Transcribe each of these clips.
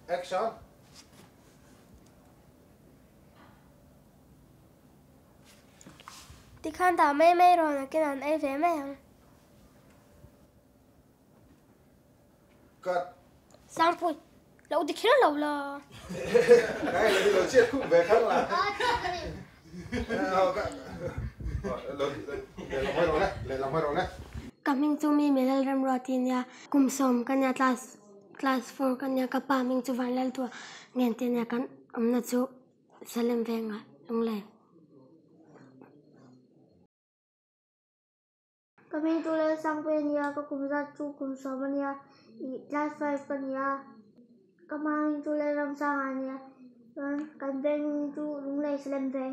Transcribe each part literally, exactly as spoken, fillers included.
Action. Thì khán giả mê mê rồi là cái đàn ấy về mê không? Cắt. Sang phôi. Lâu thì khi đó lâu là. Cái này là chết cũng về khác là. Lên lòng hơi rồi đấy, lên lòng hơi rồi đấy. Kaming to mi melal ram rotinia kumsom kanya class class four kanya kapa ming to van lal to ngen tenia kan amna chu salem venga ungle Kaming to le sang penia ka kumza chu kumsom ania class five kanya kamang to le ram sang ania kan veng chu ungle salem veng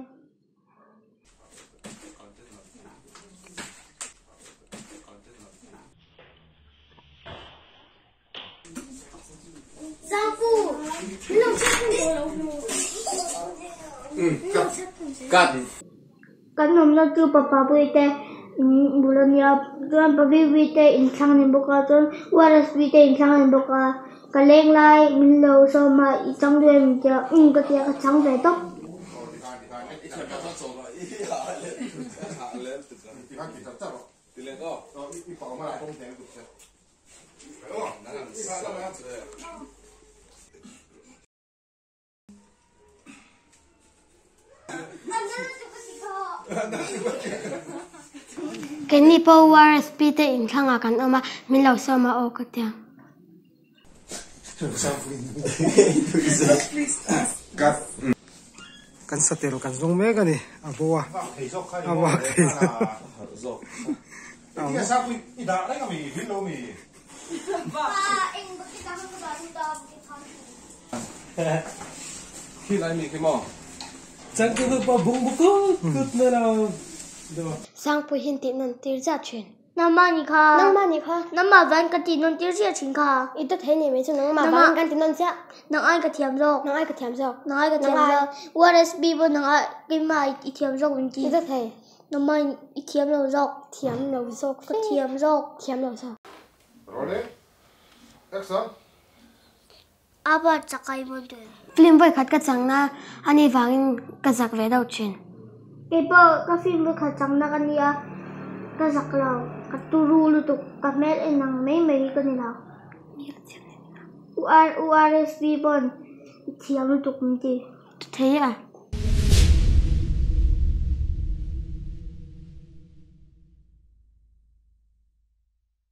Sang phu, lâu chắc không có lâu nữa. Ừ, cắt, cắt. Kan nom na tu papa buite, bulan ya, tuan pavi buite insang ni boka tuan, waras buite insang ni boka, kaleng lai milo so ma isang dua minta, um ketia kacang deh tok. cái ni po war speed in thanga kan oma min lo so ma o ka tia Cắt. Kan satero kan zong me gani abowa awa Cái sao quy đi đá đấy mà mình biết đâu mình. Pa, ing bakit ako ko ba dito bakit Khi lại mình cái mỏ. chẳng có được bao bung bung cút nữa nào sang phu hin ti non tir za chen Nama ni ka. nang ma ni kha Nama van ka ti non tir sia chin ka. i to the ni me chu nang ma Nang ba ma- kan ti non cha Nang ai ka thiam zo. nang ai ka thiam zo Nang ai ka thiam Nang ai. zo. Waras bi bo nang ai cái mai i thiam zo min i ti. to the Nang mai i thiam lo zo. thiam lo zo Ka thiam zo. thiam lo zo Rolling. Action. Aba chakai mo de. film voi khat ka changna ani wangin ka zak ve dau chen Cái bo ka film bo kha chang na kan ya. Ka zak lao. Ka turu lu tu ka met en nang mai mai ka ni lao. U R U R S B bon. I thiam lu tu min ti. thế à